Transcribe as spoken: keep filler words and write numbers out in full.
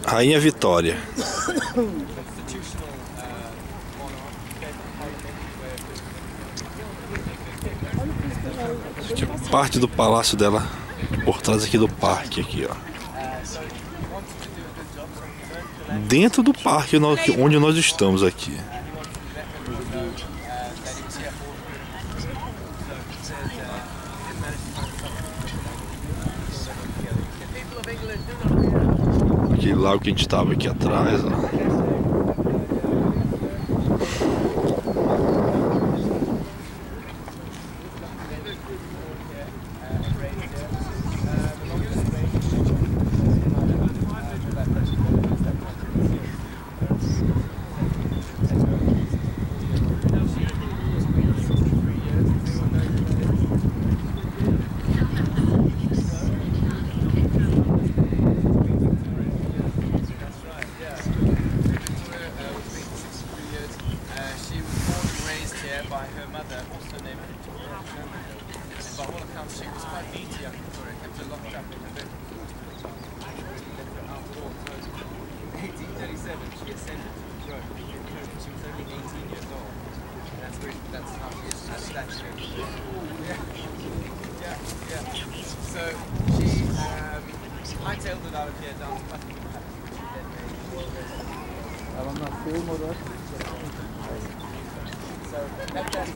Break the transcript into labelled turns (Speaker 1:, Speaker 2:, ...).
Speaker 1: Rainha Vitória. Aqui, parte do palácio dela por trás aqui do parque aqui, ó. Dentro do parque onde nós estamos aqui. Aquele lago que a gente estava aqui atrás, ó.
Speaker 2: By her mother, also named Victoria. And by all accounts, she was quite needy, young Victoria, kept her locked up in her bedroom. In eighteen thirty-seven, she ascended to the throne. She was only eighteen years old. And that's very, that's how she is, her statue. Yeah, yeah, yeah. So she um, hightailed it out of here down to Buckingham Palace, which she then made. So that,